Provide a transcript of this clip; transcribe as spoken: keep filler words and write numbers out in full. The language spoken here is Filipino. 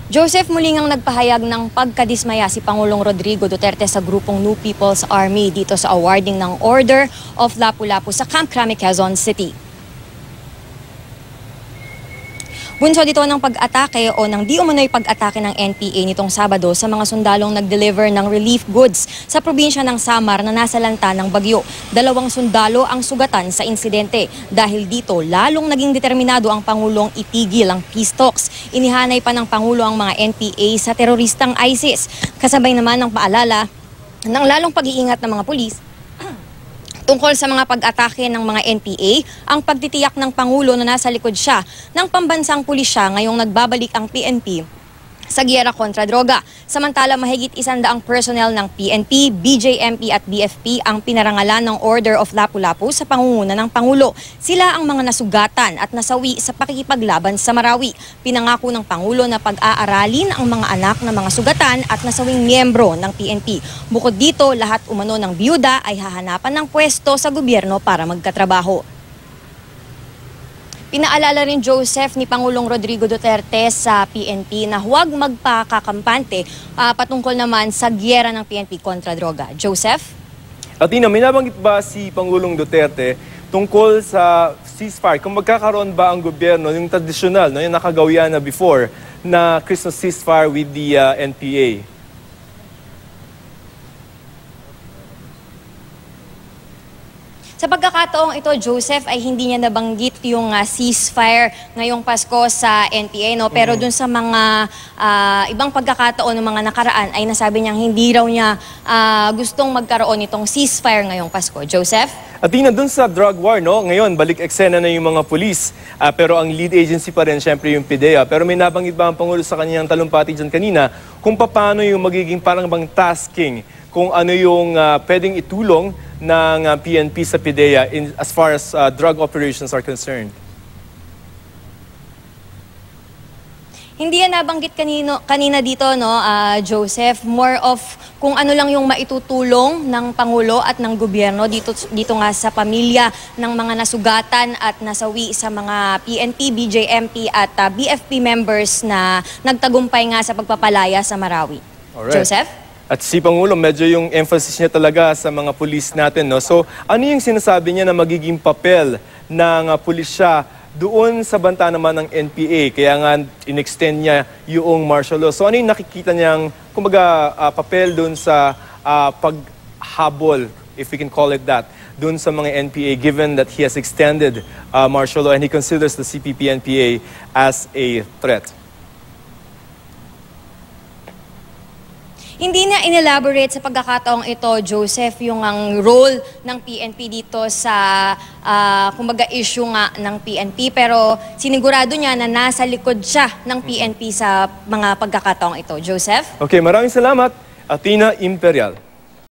Joseph, muli ngang nagpahayag ng pagkadismaya si Pangulong Rodrigo Duterte sa grupong New People's Army dito sa awarding ng Order of Lapu-Lapu sa Camp Crame, Quezon City. Bunso dito ng pag-atake o ng di umano'y pag-atake ng N P A nitong Sabado sa mga sundalong nag-deliver ng relief goods sa probinsya ng Samar na nasalanta ng bagyo. Dalawang sundalo ang sugatan sa insidente. Dahil dito, lalong naging determinado ang Pangulong itigil ang peace talks. Inihanay pa ng Pangulo ang mga N P A sa teroristang ISIS. Kasabay naman ng paalala ng lalong pag-iingat ng mga pulis tungkol sa mga pag-atake ng mga N P A, ang pagtitiyak ng Pangulo na nasa likod siya ng pambansang pulisya ngayong nagbabalik ang P N P sa giyera kontra droga. Samantala, mahigit isandaang personnel ng P N P, B J M P at B F P ang pinarangalan ng Order of Lapu-Lapu sa pangunguna ng Pangulo. Sila ang mga nasugatan at nasawi sa pakikipaglaban sa Marawi. Pinangako ng Pangulo na pag-aaralin ang mga anak ng mga sugatan at nasawing miyembro ng P N P. Bukod dito, lahat umano ng biyuda ay hahanapan ng pwesto sa gobyerno para magkatrabaho. Pinaalala rin Joseph ni Pangulong Rodrigo Duterte sa P N P na huwag magpakakampante uh, patungkol naman sa giyera ng P N P kontra droga. Joseph? Atina, may nabanggit ba si Pangulong Duterte tungkol sa ceasefire? Kung magkakaroon ba ang gobyerno, yung tradisyonal, no, yung nakagawian na before, na Christmas ceasefire with the uh, N P A? Sa pagkakataong ito, Joseph, ay hindi niya nabanggit yung uh, ceasefire ngayong Pasko sa N P A, no? Pero mm-hmm. dun sa mga uh, ibang pagkakataon ng mga nakaraan ay nasabi niyang hindi raw niya uh, gustong magkaroon itong ceasefire ngayong Pasko. Joseph? Atina, dun sa drug war, no? Ngayon, balik eksena na yung mga pulis. Uh, pero ang lead agency pa rin, syempre, yung P D E A. Pero may nabanggit ba ang Pangulo sa kanyang talumpati dyan kanina kung paano yung magiging parang bang tasking, kung ano yung uh, pwedeng itulong ng uh, P N P sa P D E A in, as far as uh, drug operations are concerned? Hindi yan nabanggit kanino, kanina dito, no, uh, Joseph. More of kung ano lang yung maitutulong ng Pangulo at ng gobyerno dito, dito nga sa pamilya ng mga nasugatan at nasawi sa mga P N P, B J M P at uh, B F P members na nagtagumpay nga sa pagpapalaya sa Marawi. Alright. Joseph? At si Pangulo, medyo yung emphasis niya talaga sa mga pulis natin, no? So, ano yung sinasabi niya na magiging papel ng uh, pulisya doon sa banta naman ng N P A? Kaya nga, in-extend niya yung martial law. So, ano yung nakikita niyang, kumbaga, uh, papel doon sa uh, paghabol, if we can call it that, doon sa mga N P A, given that he has extended uh, martial law and he considers the C P P N P A as a threat? Hindi na inelaborate sa pagkakataong ito, Joseph, yung ang role ng P N P dito sa, uh, kumbaga, issue nga ng P N P. Pero sinigurado niya na nasa likod siya ng P N P sa mga pagkakataong ito. Joseph? Okay, maraming salamat, Atina Imperial.